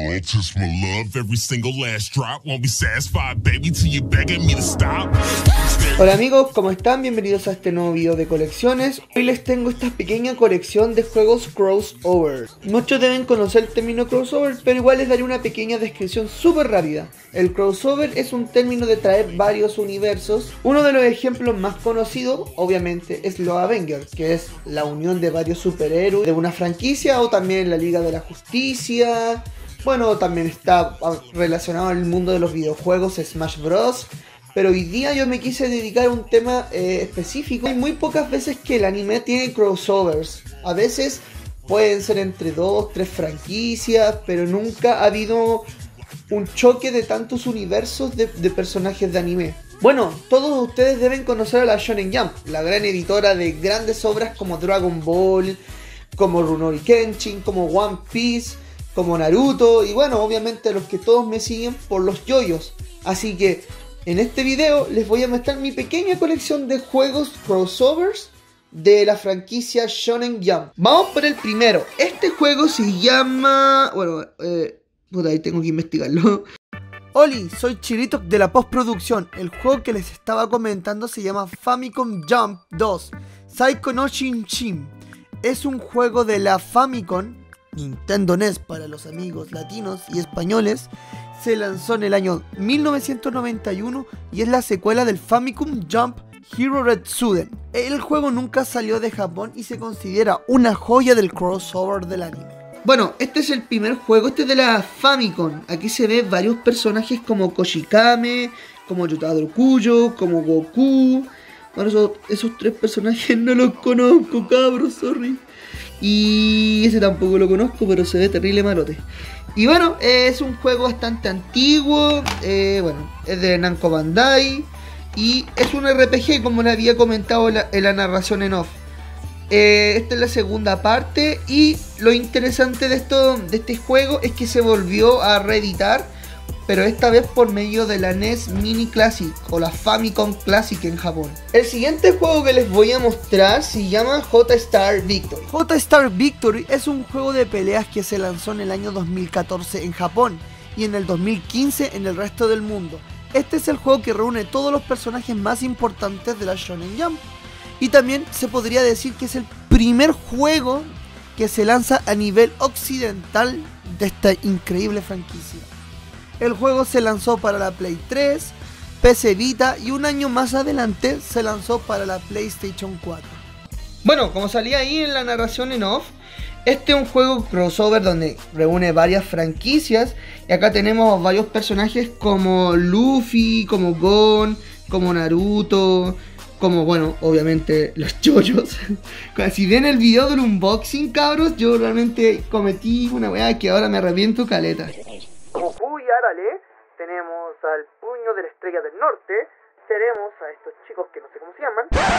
world, just my love, every single last drop. Won't be satisfied, baby, till you begging me to stop. Hola amigos, ¿cómo están? Bienvenidos a este nuevo video de colecciones. Hoy les tengo esta pequeña colección de juegos crossover. Muchos deben conocer el término crossover, pero igual les daré una pequeña descripción súper rápida. El crossover es un término de traer varios universos. Uno de los ejemplos más conocidos, obviamente, es los Avengers, que es la unión de varios superhéroes de una franquicia, o también la Liga de la Justicia. Bueno, también está relacionado al mundo de los videojuegos, Smash Bros. Pero hoy día yo me quise dedicar a un tema específico. Hay muy pocas veces que el anime tiene crossovers. A veces pueden ser entre 2, 3 franquicias, pero nunca ha habido un choque de tantos universos de personajes de anime. Bueno, todos ustedes deben conocer a la Shonen Jump, la gran editora de grandes obras como Dragon Ball, como Rurouni Kenshin, como One Piece, como Naruto, y bueno, obviamente los que todos me siguen por los yoyos. Así que en este video les voy a mostrar mi pequeña colección de juegos crossovers de la franquicia Shonen Jump. Vamos por el primero. Este juego se llama... Bueno, puta, ahí tengo que investigarlo. Oli, soy Chirito de la postproducción. El juego que les estaba comentando se llama Famicom Jump 2 Saiko no Shinshin. Es un juego de la Famicom, Nintendo NES para los amigos latinos y españoles. Se lanzó en el año 1991 y es la secuela del Famicom Jump Hero Retsuden. El juego nunca salió de Japón y se considera una joya del crossover del anime. Bueno, este es el primer juego, este es de la Famicom. Aquí se ven varios personajes como Koshikame, como Yotaro Kuyo, como Goku. Bueno, esos tres personajes no los conozco, cabros, sorry. Y ese tampoco lo conozco, pero se ve terrible malote. Y bueno, es un juego bastante antiguo, bueno, es de Namco Bandai y es un RPG, como le había comentado en la narración en off. Esta es la segunda parte y lo interesante de este juego es que se volvió a reeditar, pero esta vez por medio de la NES Mini Classic o la Famicom Classic en Japón. El siguiente juego que les voy a mostrar se llama J-Star Victory. J-Star Victory es un juego de peleas que se lanzó en el año 2014 en Japón y en el 2015 en el resto del mundo. Este es el juego que reúne todos los personajes más importantes de la Shonen Jump. Y también se podría decir que es el primer juego que se lanza a nivel occidental de esta increíble franquicia. El juego se lanzó para la Play 3, PC Vita y un año más adelante se lanzó para la PlayStation 4. Bueno, como salía ahí en la narración en off, este es un juego crossover donde reúne varias franquicias. Y acá tenemos varios personajes como Luffy, como Gon, como Naruto, como, bueno, obviamente los yoyos. Si ven el video del unboxing, cabros, yo realmente cometí una weá que ahora me arrepiento caleta. Goku y Arale, tenemos al puño de la estrella del norte, tenemos a estos chicos que no sé cómo se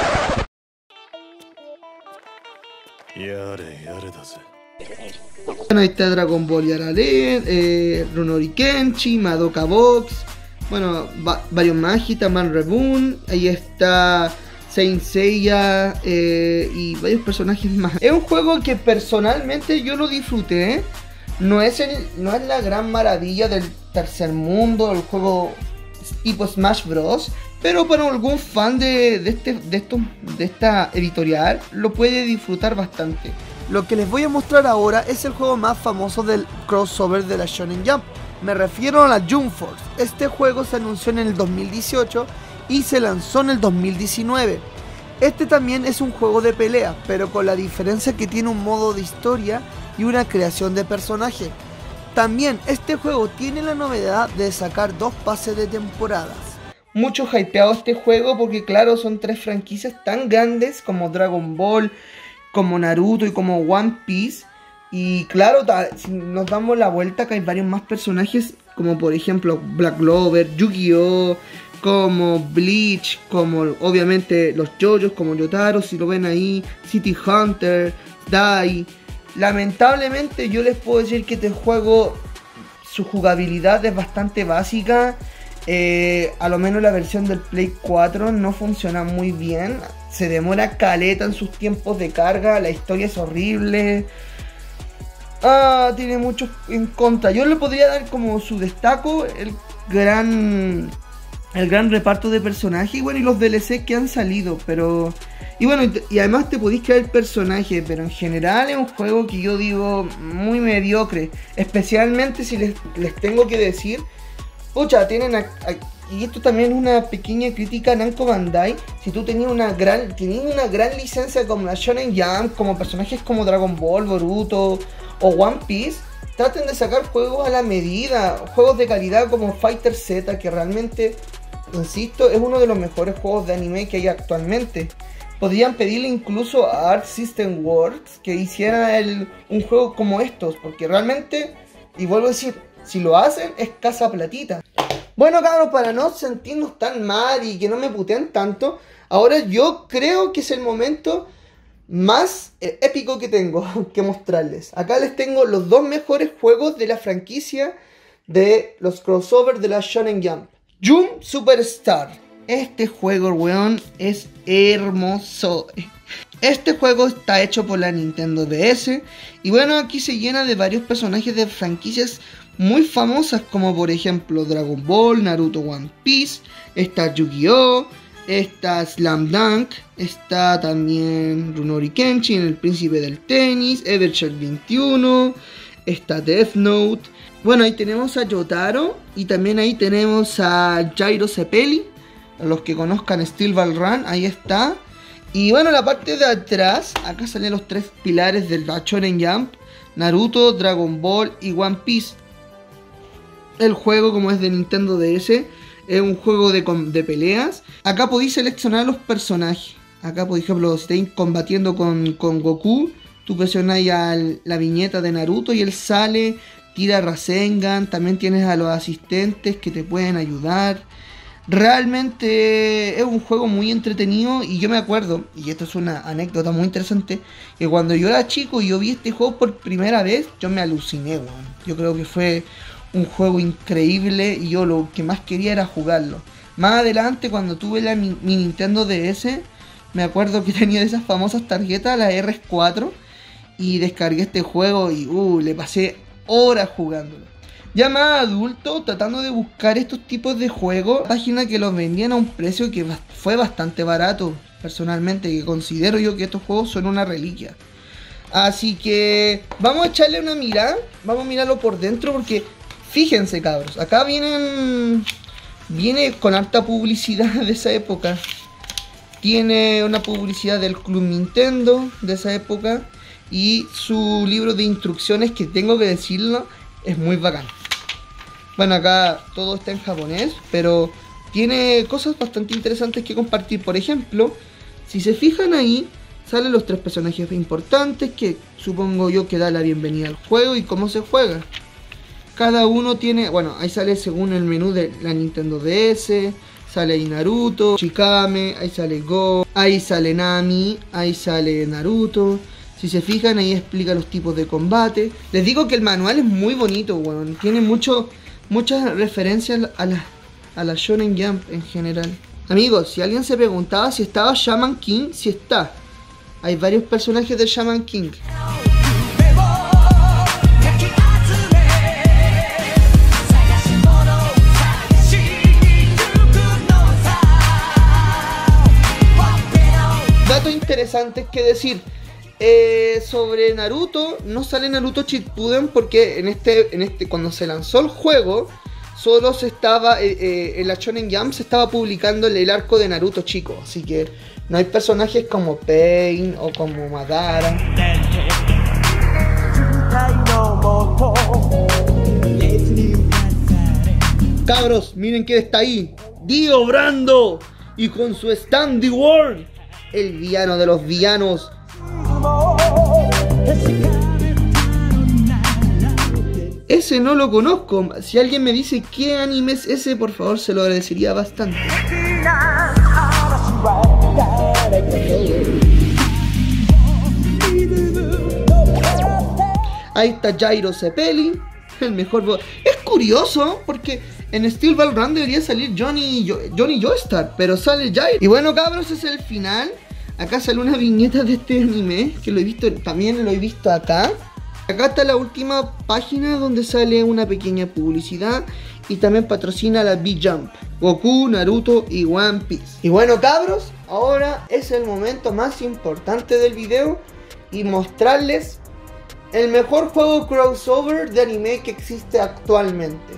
llaman. Bueno, ahí está Dragon Ball y Arale, Rurouni Kenshin, Madoka Box, bueno, varios más, Hitman Reborn, ahí está Saint Seiya y varios personajes más. Es un juego que personalmente yo lo disfruté. No es la gran maravilla del tercer mundo, el juego tipo Smash Bros. Pero para algún fan de esta editorial lo puede disfrutar bastante. Lo que les voy a mostrar ahora es el juego más famoso del crossover de la Shonen Jump. Me refiero a la Jump Force. Este juego se anunció en el 2018 y se lanzó en el 2019. Este también es un juego de pelea, pero con la diferencia que tiene un modo de historia y una creación de personaje. También este juego tiene la novedad de sacar 2 pases de temporadas. Mucho hypeado este juego porque claro, son 3 franquicias tan grandes como Dragon Ball, como Naruto y como One Piece. Y claro, si nos damos la vuelta que hay varios más personajes como por ejemplo Black Clover, Yu-Gi-Oh!, como Bleach, como obviamente los yoyos, como Yotaro, si lo ven ahí, City Hunter, Dai. Lamentablemente yo les puedo decir que este juego, su jugabilidad es bastante básica. A lo menos la versión del Play 4 no funciona muy bien. Se demora caleta en sus tiempos de carga. La historia es horrible. tiene muchos en contra. Yo le podría dar como su destaco el gran reparto de personajes y bueno, y los DLC que han salido, pero... Y bueno, y además te podéis crear el personaje, pero en general es un juego que yo digo muy mediocre. Especialmente si les tengo que decir, pucha, tienen y esto también es una pequeña crítica a Namco Bandai. Si tú tenías una gran licencia como la Shonen Jump, como personajes como Dragon Ball, Boruto o One Piece, traten de sacar juegos a la medida, juegos de calidad como Fighter Z, que realmente, insisto, es uno de los mejores juegos de anime que hay actualmente. Podrían pedirle incluso a Art System Works que hiciera un juego como estos, porque realmente, y vuelvo a decir, si lo hacen es casa platita. Bueno, cabros, para no sentirnos tan mal y que no me puteen tanto, ahora yo creo que es el momento más épico que tengo que mostrarles. Acá les tengo los dos mejores juegos de la franquicia de los crossovers de la Shonen Jump. Jump Superstar. Este juego, weón, es hermoso. Este juego está hecho por la Nintendo DS. Y bueno, aquí se llena de varios personajes de franquicias muy famosas, como por ejemplo Dragon Ball, Naruto, One Piece. Está Yu-Gi-Oh!, está Slam Dunk, está también Rurouni Kenshin, el príncipe del tenis, Evershed 21, está Death Note. Bueno, ahí tenemos a Yotaro y también ahí tenemos a Jairo Cepelli. A los que conozcan Steel Ball Run, ahí está. Y bueno, la parte de atrás, acá salen los tres pilares del Shonen Jump: Naruto, Dragon Ball y One Piece. El juego, como es de Nintendo DS, es un juego de peleas. Acá podéis seleccionar los personajes. Acá, por ejemplo, si estáis combatiendo con Goku, tú presionas la viñeta de Naruto y él sale, tira Rasengan. También tienes a los asistentes que te pueden ayudar. Realmente es un juego muy entretenido. Y yo me acuerdo, y esto es una anécdota muy interesante, que cuando yo era chico y yo vi este juego por primera vez, yo me aluciné, weón. Yo creo que fue un juego increíble y yo lo que más quería era jugarlo. Más adelante, cuando tuve mi Nintendo DS, me acuerdo que tenía esas famosas tarjetas, la RS4, y descargué este juego y le pasé horas jugándolo. Ya más adulto, tratando de buscar estos tipos de juegos, página que los vendían a un precio que fue bastante barato, personalmente, que considero yo que estos juegos son una reliquia. Así que vamos a echarle una mirada, vamos a mirarlo por dentro, porque fíjense, cabros, acá viene con harta publicidad de esa época. Tiene una publicidad del Club Nintendo de esa época y su libro de instrucciones, que tengo que decirlo, es muy bacán. Bueno, acá todo está en japonés, pero tiene cosas bastante interesantes que compartir. Por ejemplo, si se fijan ahí, salen los tres personajes importantes que supongo yo que da la bienvenida al juego y cómo se juega. Cada uno tiene, bueno, ahí sale según el menú de la Nintendo DS, sale ahí Naruto, Chikame, ahí sale Go, ahí sale Nami, ahí sale Naruto. Si se fijan, ahí explica los tipos de combate. Les digo que el manual es muy bonito, bueno, tiene muchas referencias a la Shonen Jump en general. Amigos, si alguien se preguntaba si estaba Shaman King, sí está. Hay varios personajes de Shaman King. Datos interesantes que decir. Sobre Naruto, no sale Naruto Shippuden porque cuando se lanzó el juego, solo se estaba en la Shonen Jump se estaba publicando el arco de Naruto chico, así que no hay personajes como Pain o como Madara. Cabros, miren quién está ahí, Dio Brando, y con su Standy World, el villano de los villanos. Ese no lo conozco. Si alguien me dice qué anime es ese, por favor, se lo agradecería bastante. Ahí está Jairo Cepelli, el mejor voz. Es curioso porque en Steel Ball Run debería salir Johnny Joestar, pero sale Jairo. Y bueno, cabros, ese es el final. Acá sale una viñeta de este anime, que también lo he visto acá. Acá está la última página donde sale una pequeña publicidad y también patrocina la B-Jump, Goku, Naruto y One Piece. Y bueno cabros, ahora es el momento más importante del video y mostrarles el mejor juego crossover de anime que existe actualmente.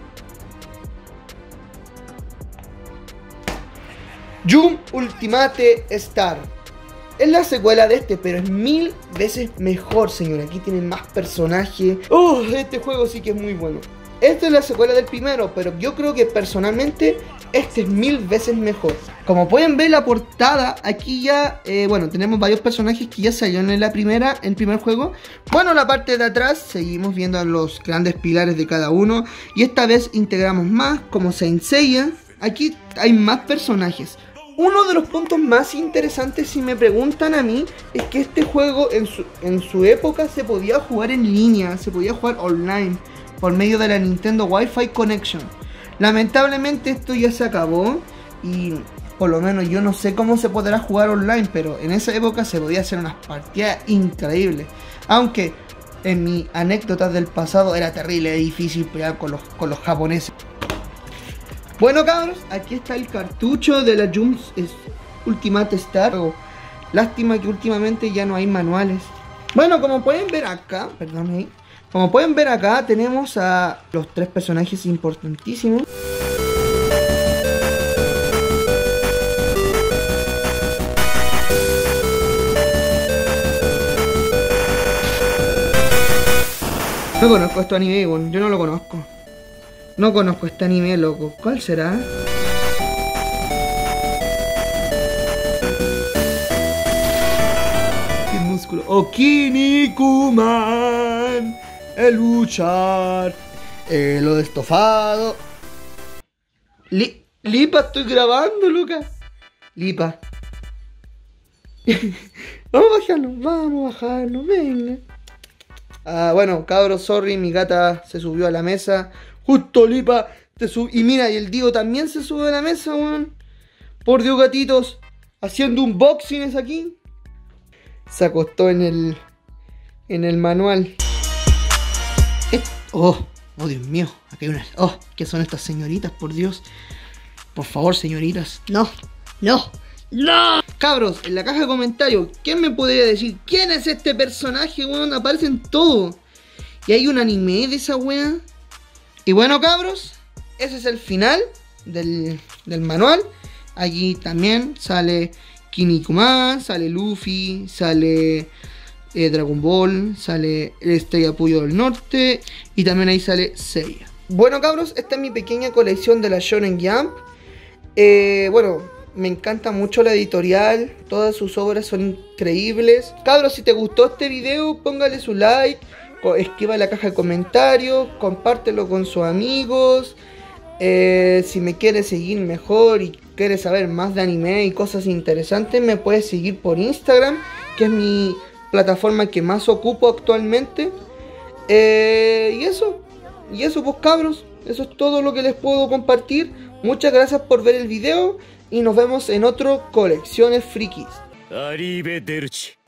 Jump Ultimate Star. Es la secuela de este, pero es 1000 veces mejor, señor. Aquí tienen más personajes. Este juego sí que es muy bueno. Esta es la secuela del primero, pero yo creo que personalmente este es 1000 veces mejor. Como pueden ver la portada, aquí ya, bueno, tenemos varios personajes que ya salieron en el primer juego. Bueno, la parte de atrás seguimos viendo los grandes pilares de cada uno. Y esta vez integramos más, como Saint Seiya. Aquí hay más personajes. Uno de los puntos más interesantes, si me preguntan a mí, es que este juego en su época se podía jugar en línea, se podía jugar online por medio de la Nintendo Wi-Fi Connection. Lamentablemente esto ya se acabó y por lo menos yo no sé cómo se podrá jugar online, pero en esa época se podía hacer unas partidas increíbles. Aunque en mis anécdotas del pasado era terrible y difícil pelear con los japoneses. Bueno cabros, aquí está el cartucho de la Jump Ultimate Star. Lástima que últimamente ya no hay manuales. Bueno, como pueden ver acá, como pueden ver acá tenemos a los 3 personajes importantísimos. No conozco este anime, bueno, yo no lo conozco. No conozco este anime, loco. ¿Cuál será? El músculo. ¡Oh, Kinnikuman! El luchar. Lo de estofado. Lipa, estoy grabando, Lucas. Lipa. Vamos a bajarnos, venga. Bueno, cabros, sorry, mi gata se subió a la mesa. Justo Lipa y mira, y el Dio también se sube a la mesa, weón. Por Dios, gatitos, haciendo unboxings aquí. Se acostó en el manual. Oh, Dios mío, aquí hay unas. Oh, ¿qué son estas señoritas, por Dios? Por favor, señoritas. No. Cabros, en la caja de comentarios, ¿quién me podría decir quién es este personaje, weón? Aparecen todos. Y hay un anime de esa weá. Y bueno cabros, ese es el final del manual. Allí también sale Kinnikuman, sale Luffy, sale Dragon Ball, sale el Estrella Puyo del Norte y también ahí sale Seiya. Bueno cabros, esta es mi pequeña colección de la Shonen Jump. Bueno, me encanta mucho la editorial, todas sus obras son increíbles. Cabros, si te gustó este video, póngale su like. Escriba en la caja de comentarios, compártelo con sus amigos. Si me quieres seguir mejor y quieres saber más de anime y cosas interesantes, me puedes seguir por Instagram, que es mi plataforma que más ocupo actualmente. Y eso pues cabros, eso es todo lo que les puedo compartir. Muchas gracias por ver el video y nos vemos en otro Colecciones Frikis. Arrivederci.